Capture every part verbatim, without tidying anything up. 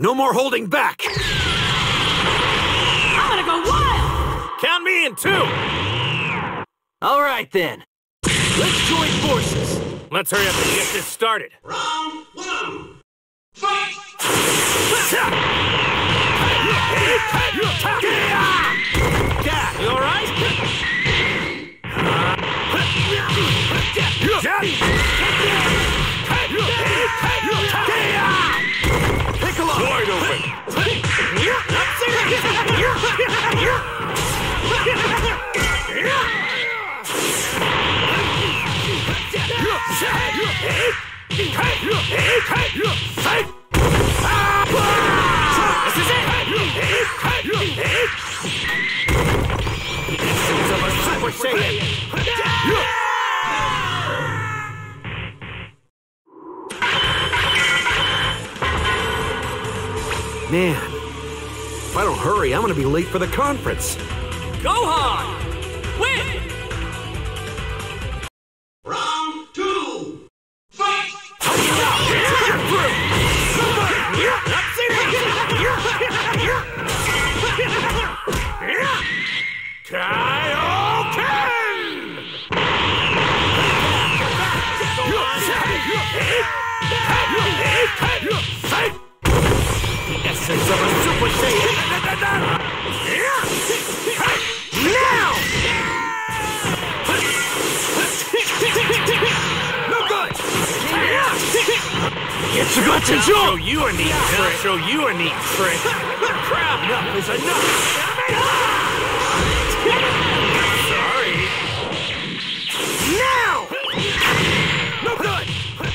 No more holding back! I'm gonna go wild! Count me in, too! Alright then. Let's join forces! Let's hurry up and get this started. Round one! Fight! You alright? Piccolo! Wide open! This is it! Essence of a Super Saiyan! Man, if I don't hurry, I'm gonna be late for the conference. Gohan! Win! Round two! Fight! The essence of a Super Saiyan! Now! No good! It's a good to Show you a neat trick! Show you a neat trick! Crap! Enough is enough! Sorry! Now! No good!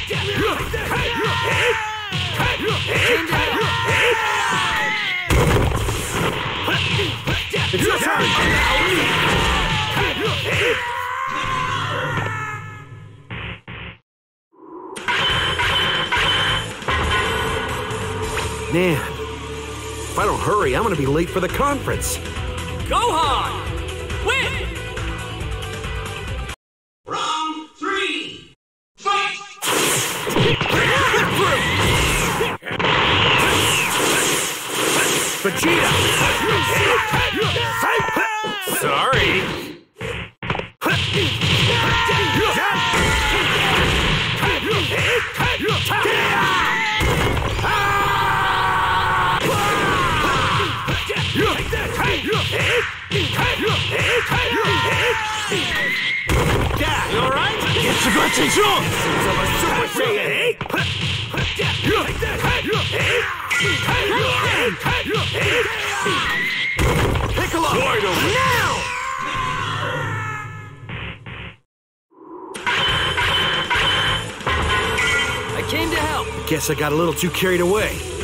It's your turn! Man, if I don't hurry, I'm gonna be late for the conference. Gohan! Win! Round three! Fight! Vegeta! Sorry! Dad, you alright? It's a good to Of a Super Saiyan! Piccolo! Wide open! Now! I came to help. Guess I got a little too carried away.